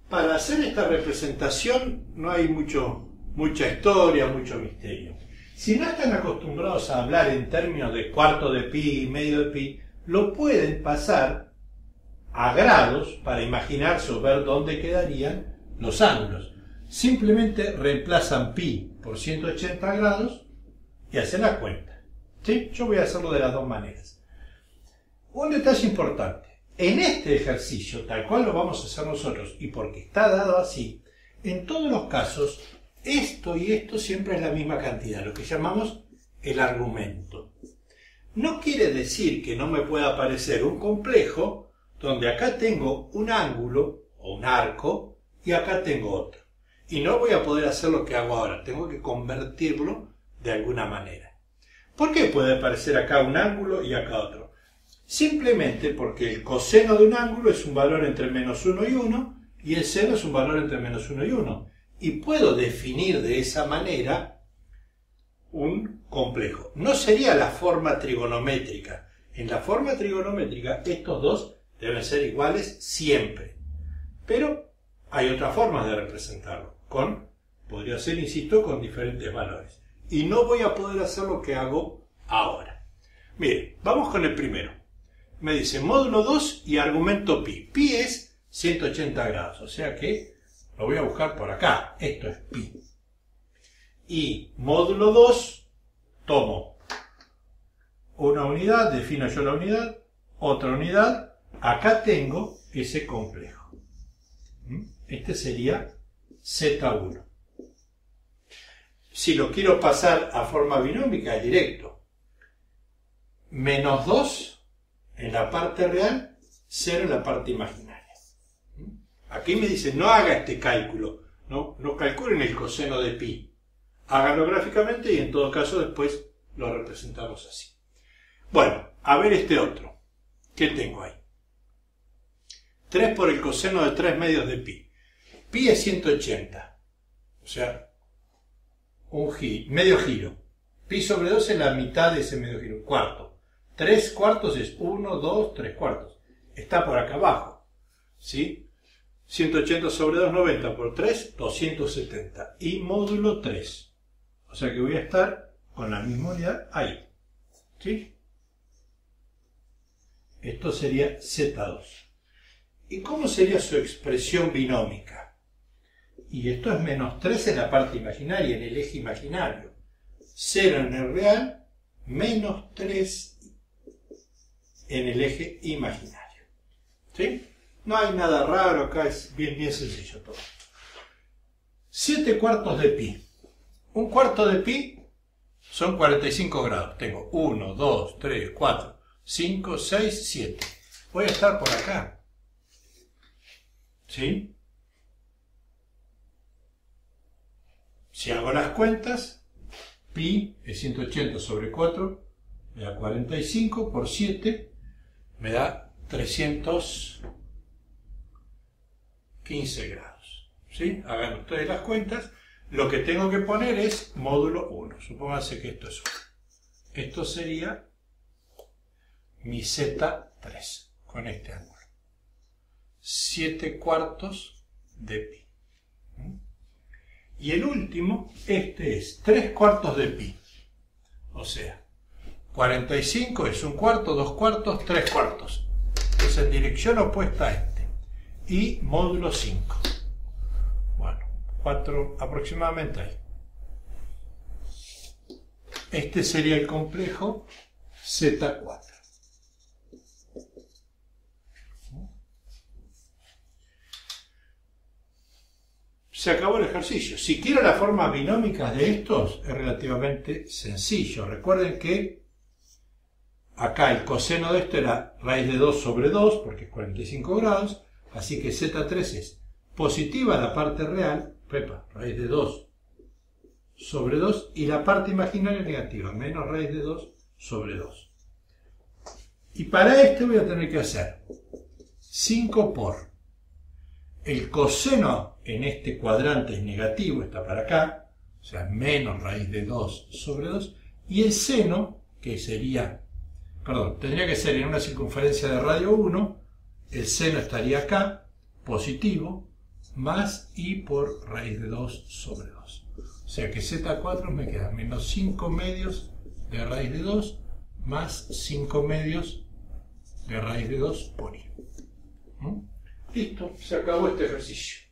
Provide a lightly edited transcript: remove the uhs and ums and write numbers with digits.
Para hacer esta representación no hay mucha historia, mucho misterio. Si no están acostumbrados a hablar en términos de cuarto de pi y medio de pi, lo pueden pasar a grados para imaginarse o ver dónde quedarían los ángulos. Simplemente reemplazan pi por 180 grados y hacen la cuenta. ¿Sí? Yo voy a hacerlo de las dos maneras. Un detalle importante. En este ejercicio, tal cual lo vamos a hacer nosotros, y porque está dado así, en todos los casos, esto y esto siempre es la misma cantidad, lo que llamamos el argumento. No quiere decir que no me pueda aparecer un complejo donde acá tengo un ángulo o un arco y acá tengo otro. Y no voy a poder hacer lo que hago ahora, tengo que convertirlo de alguna manera. ¿Por qué puede aparecer acá un ángulo y acá otro? Simplemente porque el coseno de un ángulo es un valor entre menos 1 y 1 y el seno es un valor entre menos 1 y 1. Y puedo definir de esa manera un complejo. No sería la forma trigonométrica. En la forma trigonométrica estos dos deben ser iguales siempre. Pero hay otras formas de representarlo. Podría ser, insisto, con diferentes valores. Y no voy a poder hacer lo que hago ahora. Miren, vamos con el primero. Me dice módulo 2 y argumento pi. Pi es 180 grados, o sea que lo voy a buscar por acá. Esto es pi. Y módulo 2, tomo una unidad, defino yo la unidad, otra unidad. Acá tengo ese complejo. Este sería Z1. Si lo quiero pasar a forma binómica, es directo. Menos 2 en la parte real, 0 en la parte imaginaria. Aquí me dice, no haga este cálculo, no calculen el coseno de pi. Háganlo gráficamente y en todo caso después lo representamos así. Bueno, a ver este otro. ¿Qué tengo ahí? 3 por el coseno de 3 medios de pi. Pi es 180. O sea, medio giro. Pi sobre 2 es la mitad de ese medio giro, un cuarto. 3 cuartos es 1, 2, 3 cuartos. Está por acá abajo. ¿Sí? 180 sobre 2, 90 por 3, 270. Y módulo 3. O sea que voy a estar con la misma unidad ahí. ¿Sí? Esto sería Z2. ¿Y cómo sería su expresión binómica? Y esto es menos 3 en la parte imaginaria, en el eje imaginario. 0 en el real, menos 3 en el eje imaginario. ¿Sí? No hay nada raro, acá es bien sencillo todo. 7 cuartos de pi. Un cuarto de pi son 45 grados. Tengo 1, 2, 3, 4, 5, 6, 7. Voy a estar por acá. ¿Sí? Si hago las cuentas, pi es 180 sobre 4, me da 45 por 7, me da 315 grados. ¿Sí? Hagan ustedes las cuentas. Lo que tengo que poner es módulo 1. Supónganse que esto es 1. Esto sería mi Z3 con este ángulo. 7 cuartos de pi. Y el último, este es 3 cuartos de pi. O sea, 45 es un cuarto, 2 cuartos, 3 cuartos. Es en dirección opuesta a este. Y módulo 5. Bueno, 4 aproximadamente ahí. Este sería el complejo Z4. Se acabó el ejercicio. Si quiero las formas binómicas de estos, es relativamente sencillo. Recuerden que acá el coseno de esto era raíz de 2 sobre 2, porque es 45 grados, así que Z3 es positiva la parte real, raíz de 2 sobre 2, y la parte imaginaria negativa, menos raíz de 2 sobre 2. Y para este voy a tener que hacer 5 por el coseno en este cuadrante es negativo, está para acá, o sea, menos raíz de 2 sobre 2, y el seno, que sería, tendría que ser en una circunferencia de radio 1, el seno estaría acá, positivo, más i por raíz de 2 sobre 2. O sea que z4 me queda menos 5 medios de raíz de 2 más 5 medios de raíz de 2 por i. Listo, se acabó este ejercicio.